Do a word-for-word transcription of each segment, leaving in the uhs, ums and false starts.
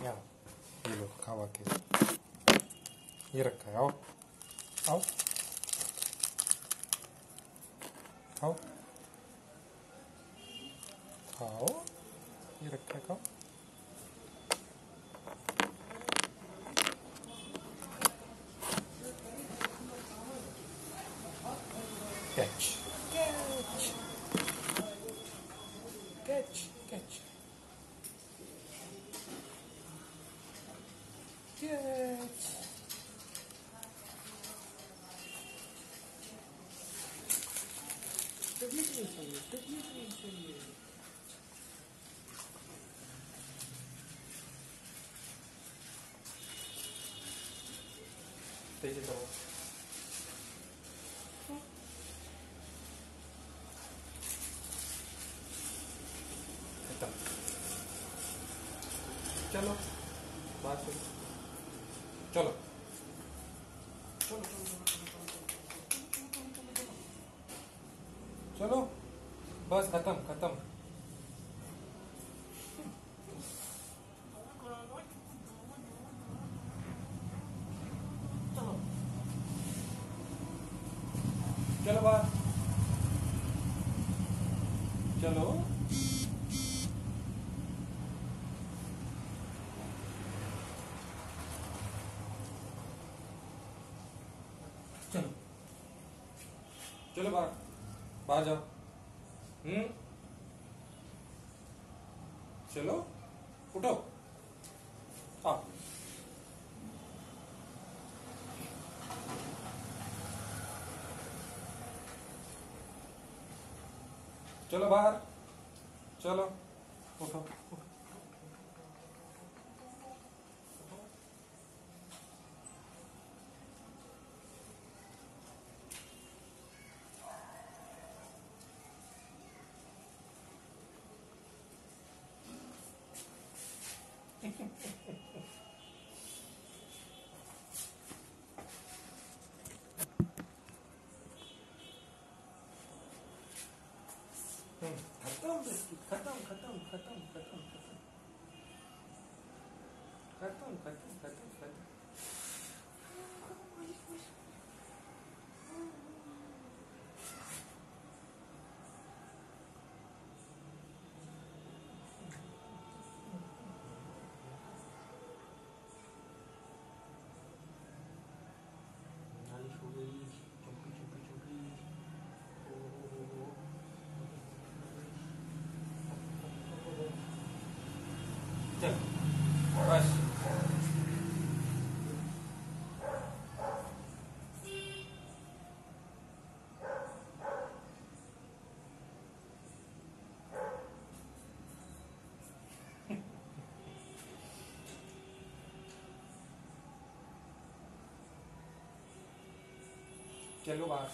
यहाँ ये लो खावा के ये रखा है। आओ आओ खाओ खाओ ये रखा है खाओ। Catch catch catch catch catch. तबीयत नहीं चाहिए तबीयत नहीं चाहिए। तेज करो खत्म। चलो बात चलो चलो चलो चलो बस खत्म खत्म। चलो चलो बाहर चलो चलो चलो बाहर बाहर जाओ। हम्म चलो उठो आओ। चलो बाहर चलो उठो उठो। खत्म बिस्किट खत्म खत्म खत्म खत्म खत्म खत्म खत्म खत्म। नालिश हो गई चुपी चुपी चुपी। चल बस चलो बाहर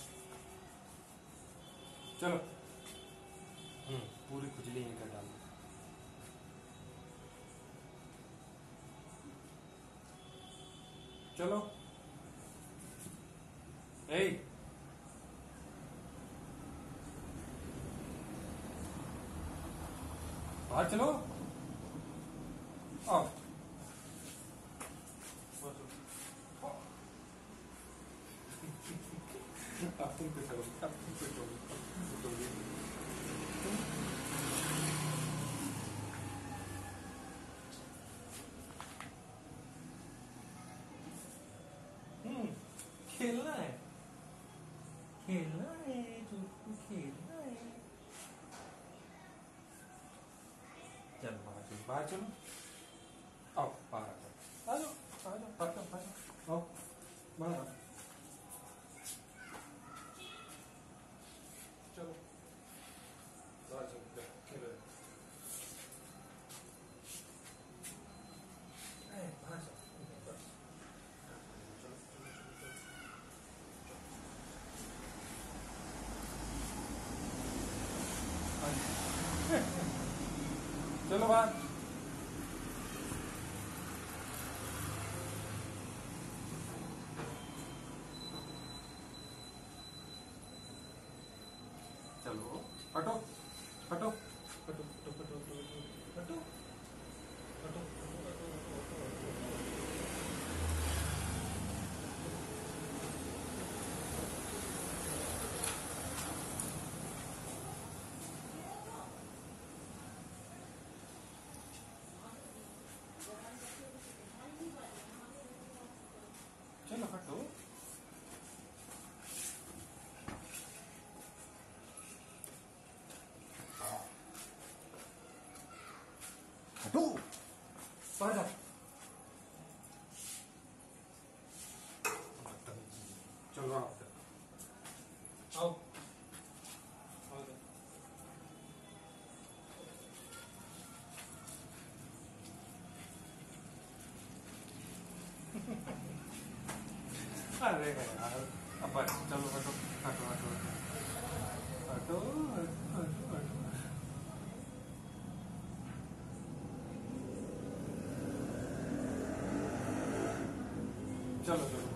चलो। हम्म पूरी खुजली यहीं कर डालो। चलो ए बाहर चलो आओ। अब तुम पे चलो अब तुम पे चलो हम्म खेलना है खेलना है तुमको खेलना है। चल बाहर चलो बाहर चलो आओ बाहर आ जाओ आ जाओ आ जाओ आ जाओ आओ बाहर आओ। चलो बाहर चलो खेलो बाहर चलो बस चलो बाहर चलो हटो हटो हटो हटो हटो हटो हटो हटो हटो हटो हटो, बाहर जाओ। चलो आओ, आओ, आओ। अरे यार, अब बस चलो, हटो हटो हटो हटो हटो हटो हटो। चलो चलो।